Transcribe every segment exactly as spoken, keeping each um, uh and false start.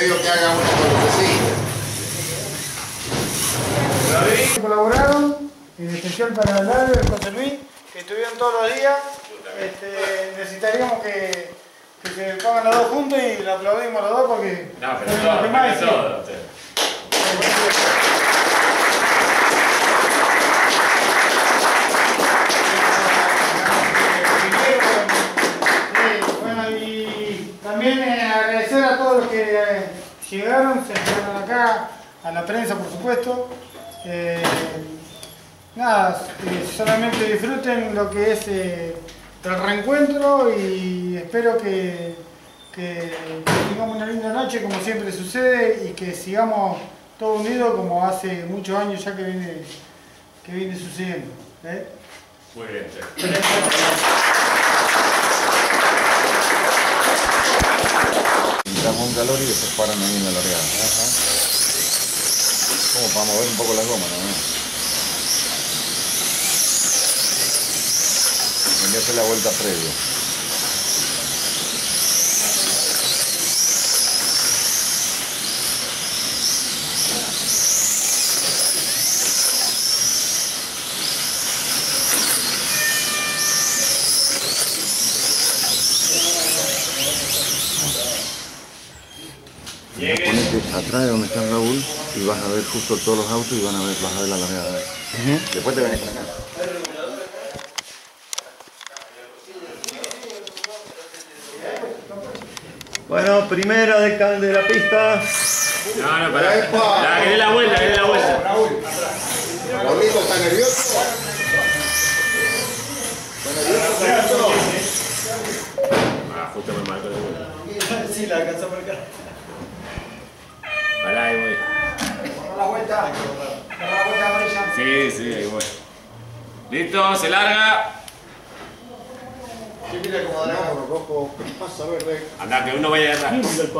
digo que haga una cosecita. Colaboraron, en especial para el Dario y José Luis, que estuvieron todos los días. Este, necesitaríamos que, que se pongan los dos juntos y lo aplaudimos los dos porque... No, pero todo, pero todo. Bueno, y también eh, agradecer a todos los que eh, llegaron, se quedaron acá, a la prensa por supuesto. Eh, nada, eh, solamente disfruten lo que es eh, el reencuentro y espero que, que tengamos una linda noche como siempre sucede y que sigamos todos unidos como hace muchos años ya que viene, que viene sucediendo. ¿eh? Muy bien, che. Entramos un calor y después paran ahí en la largada. Ajá. Como para mover un poco las gomas, ¿no? Voy a hacer la vuelta previa. Ponete atrás de donde está Raúl y vas a ver justo todos los autos y van a ver, vas a ver la largada. Uh-huh. Después te venís para acá. Bueno, primera de, de la pista. No, no, pará. La, que dé la vuelta, que dé la vuelta. Raúlito, ¿está nervioso? ¿Está nervioso? Ah, justo me marcó de vuelta. Sí, la alcanzó por acá. Pará, ahí voy. La vuelta, la vuelta amarilla. Sí, sí, ahí voy. Listo, se larga. Sí, mira cómo da no, rojo. ¿Qué pasa, verde? Andá, que uno vaya atrás.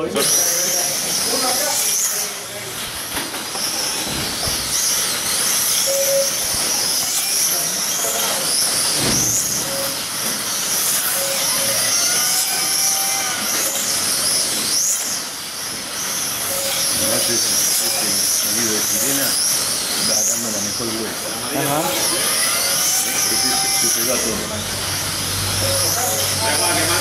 Ese, ese sonido de sirena va dando la mejor vuelta. Ajá. Ese, ese, ese gato.